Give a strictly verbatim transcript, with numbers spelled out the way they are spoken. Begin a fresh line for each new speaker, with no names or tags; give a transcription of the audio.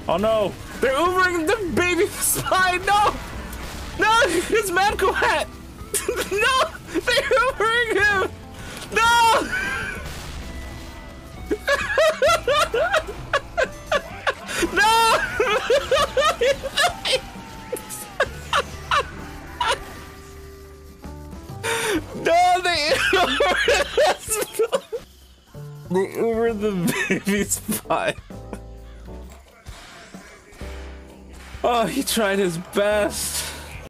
Oh no! They're Ubering the baby spy! No! No! It's Mad Coat! No! They're Ubering him! No! No! No, they Ubered They Ubered the baby spy. Oh, he tried his best.